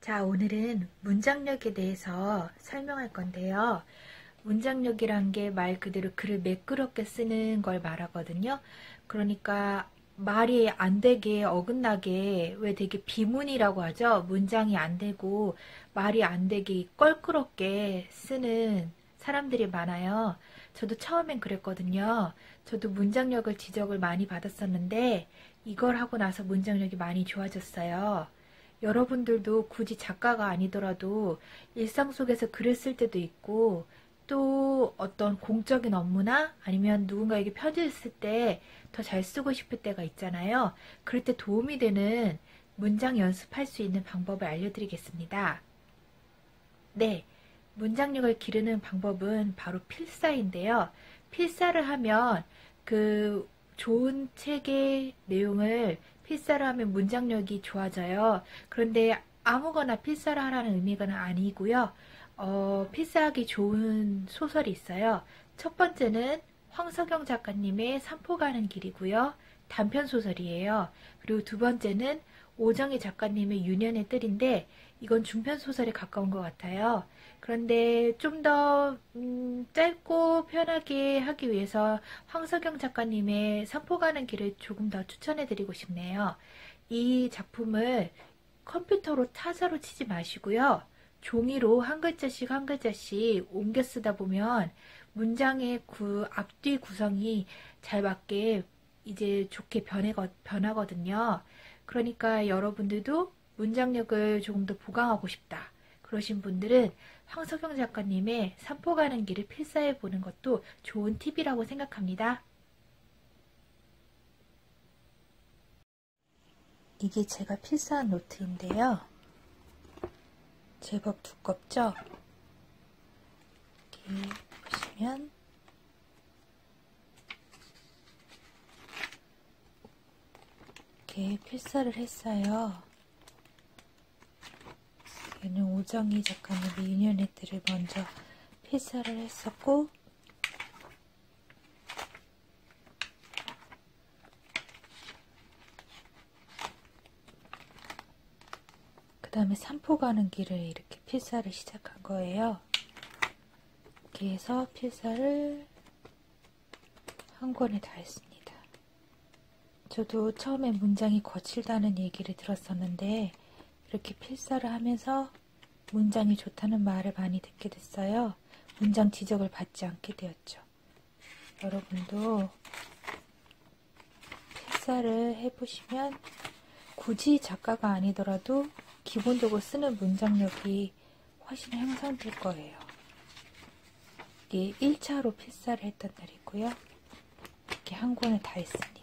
자, 오늘은 문장력에 대해서 설명할 건데요. 문장력이란 게 말 그대로 글을 매끄럽게 쓰는 걸 말하거든요. 그러니까 말이 안 되게 어긋나게 왜 되게 비문이라고 하죠. 문장이 안 되고 말이 안 되게 껄끄럽게 쓰는 사람들이 많아요. 저도 처음엔 그랬거든요. 저도 문장력을 지적을 많이 받았었는데 이걸 하고 나서 문장력이 많이 좋아졌어요. 여러분들도 굳이 작가가 아니더라도 일상 속에서 글을 쓸 때도 있고 또 어떤 공적인 업무나 아니면 누군가에게 편지를 쓸 때 더 잘 쓰고 싶을 때가 있잖아요. 그럴 때 도움이 되는 문장 연습할 수 있는 방법을 알려드리겠습니다. 네, 문장력을 기르는 방법은 바로 필사인데요. 필사를 하면 그 좋은 책의 내용을 필사를 하면 문장력이 좋아져요. 그런데 아무거나 필사를 하라는 의미가 아니고요. 필사하기 좋은 소설이 있어요. 첫 번째는 황석영 작가님의 산포 가는 길이고요. 단편 소설이에요. 그리고 두 번째는 오정희 작가님의 유년의 뜰인데 이건 중편 소설에 가까운 것 같아요. 그런데 좀 더 짧고 편하게 하기 위해서 황석영 작가님의 산포 가는 길을 조금 더 추천해드리고 싶네요. 이 작품을 컴퓨터로 타자로 치지 마시고요. 종이로 한 글자씩 한 글자씩 옮겨 쓰다 보면 문장의 앞뒤 구성이 잘 맞게 이제 좋게 변하거든요. 그러니까 여러분들도 문장력을 조금 더 보강하고 싶다. 그러신 분들은 황석영 작가님의 산포 가는 길을 필사해 보는 것도 좋은 팁이라고 생각합니다. 이게 제가 필사한 노트인데요. 제법 두껍죠? 이렇게 보시면 이렇게 필사를 했어요. 얘는 오정희 작가님의 유년의 뜰을 먼저 필사를 했었고 그 다음에 산포 가는 길을 이렇게 필사를 시작한 거예요. 이렇게 해서 필사를 한 권에 다 했습니다. 저도 처음에 문장이 거칠다는 얘기를 들었었는데 이렇게 필사를 하면서 문장이 좋다는 말을 많이 듣게 됐어요. 문장 지적을 받지 않게 되었죠. 여러분도 필사를 해보시면 굳이 작가가 아니더라도 기본적으로 쓰는 문장력이 훨씬 향상될 거예요. 이게 1차로 필사를 했던 날이고요. 이렇게 한 권을 다 했습니다.